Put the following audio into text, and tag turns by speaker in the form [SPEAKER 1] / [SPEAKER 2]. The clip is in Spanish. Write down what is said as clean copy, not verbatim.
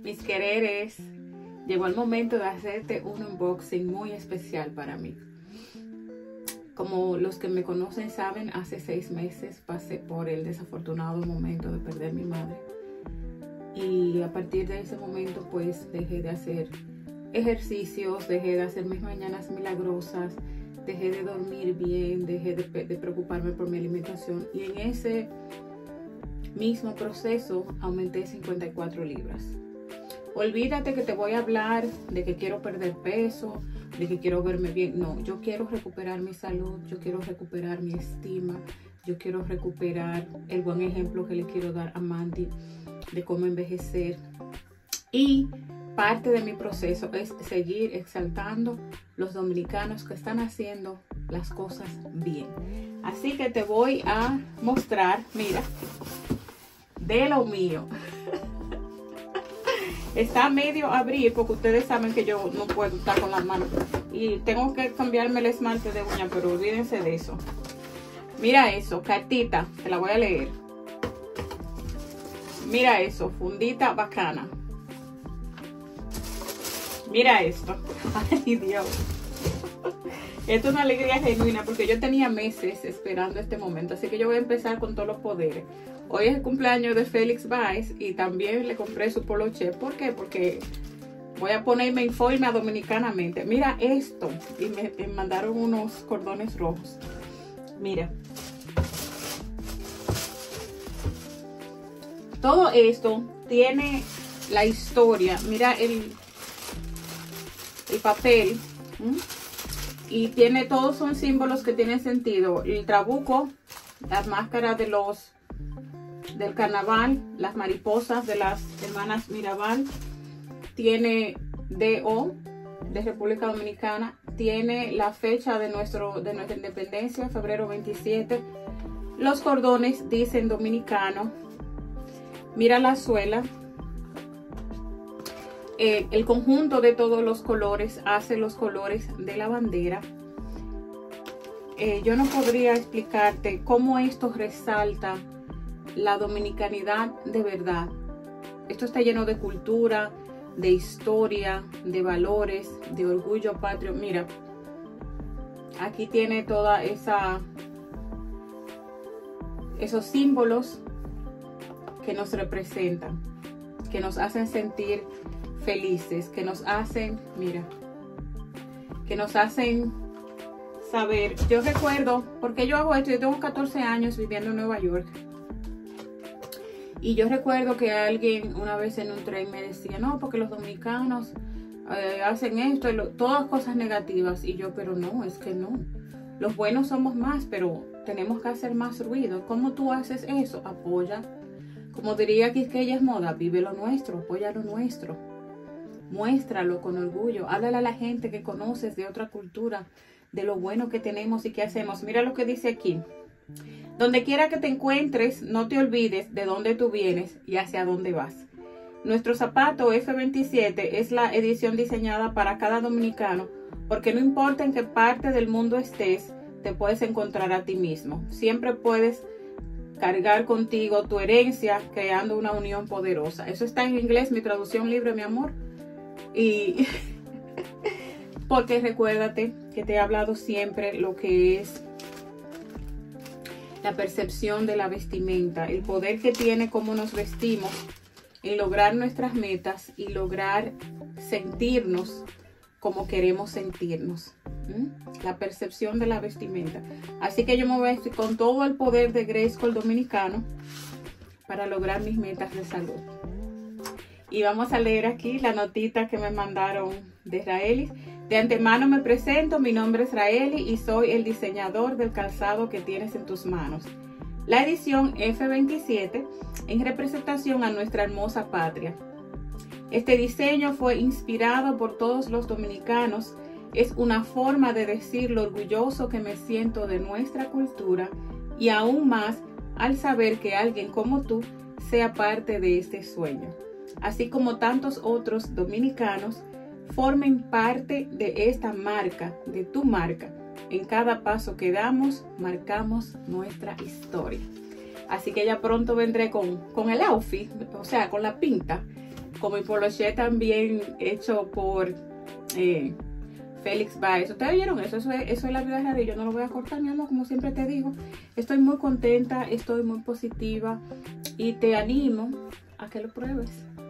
[SPEAKER 1] Mis quereres, llegó el momento de hacerte un unboxing muy especial para mí. Como los que me conocen saben, hace 6 meses pasé por el desafortunado momento de perder a mi madre. Y a partir de ese momento pues dejé de hacer ejercicios, dejé de hacer mis mañanas milagrosas, dejé de dormir bien, dejé de preocuparme por mi alimentación. Y en ese mismo proceso aumenté 54 libras. Olvídate que te voy a hablar de que quiero perder peso, de que quiero verme bien. No, yo quiero recuperar mi salud, yo quiero recuperar mi estima, yo quiero recuperar el buen ejemplo que le quiero dar a Mandy de cómo envejecer. Y parte de mi proceso es seguir exaltando los dominicanos que están haciendo las cosas bien. Así que te voy a mostrar, mira, de lo mío. Está medio abrir porque ustedes saben que yo no puedo estar con las manos. Y tengo que cambiarme el esmalte de uña, pero olvídense de eso. Mira eso, cartita, te la voy a leer. Mira eso, fundita bacana. Mira esto. Ay, Dios. Esto es una alegría genuina porque yo tenía meses esperando este momento. Así que yo voy a empezar con todos los poderes. Hoy es el cumpleaños de Félix Baez y también le compré su poloche. ¿Por qué? Porque voy a ponerme en forma dominicanamente. Mira esto. Y me mandaron unos cordones rojos. Mira. Todo esto tiene la historia. Mira el papel. Y tiene, todos son símbolos que tienen sentido. El trabuco, las máscaras de del carnaval, las mariposas de las hermanas Mirabal, tiene DO de República Dominicana, tiene la fecha de nuestra independencia, febrero 27. Los cordones dicen dominicano. Mira la suela. El conjunto de todos los colores hace los colores de la bandera. Yo no podría explicarte cómo esto resalta la dominicanidad de verdad. Esto está lleno de cultura, de historia, de valores, de orgullo patrio. Mira, aquí tiene toda esos símbolos que nos representan, que nos hacen sentir felices, que nos hacen, mira, que nos hacen saber. Yo recuerdo, porque yo hago esto, yo tengo 14 años viviendo en Nueva York. Y yo recuerdo que alguien una vez en un tren me decía, no, porque los dominicanos hacen esto, todas cosas negativas. Y yo, pero no, es que no. Los buenos somos más, pero tenemos que hacer más ruido. ¿Cómo tú haces eso? Apoya. Como diría Quisqueya es moda, vive lo nuestro, apoya lo nuestro. Muéstralo con orgullo. Háblale a la gente que conoces de otra cultura, de lo bueno que tenemos y que hacemos. Mira lo que dice aquí. Donde quiera que te encuentres, no te olvides de dónde tú vienes y hacia dónde vas. Nuestro zapato F27 es la edición diseñada para cada dominicano, porque no importa en qué parte del mundo estés, te puedes encontrar a ti mismo. Siempre puedes cargar contigo tu herencia, creando una unión poderosa. Eso está en inglés, mi traducción libre, mi amor. Y porque recuérdate que te he hablado siempre lo que es la percepción de la vestimenta, el poder que tiene cómo nos vestimos en lograr nuestras metas y lograr sentirnos como queremos sentirnos. La percepción de la vestimenta. Así que yo me voy a vestir con todo el poder de Grayskull dominicano para lograr mis metas de salud. Y vamos a leer aquí la notita que me mandaron de Israelis. De antemano me presento, mi nombre es Raeli y soy el diseñador del calzado que tienes en tus manos. La edición F27 en representación a nuestra hermosa patria. Este diseño fue inspirado por todos los dominicanos. Es una forma de decir lo orgulloso que me siento de nuestra cultura y aún más al saber que alguien como tú sea parte de este sueño. Así como tantos otros dominicanos formen parte de esta marca, de tu marca. En cada paso que damos, marcamos nuestra historia. Así que ya pronto vendré con el outfit, o sea, con la pinta, con mi poloché también hecho por Félix Baez. ¿Ustedes vieron eso? Eso es la vida real y yo no lo voy a cortar, mi amor, como siempre te digo. Estoy muy contenta, estoy muy positiva y te animo a que lo pruebes.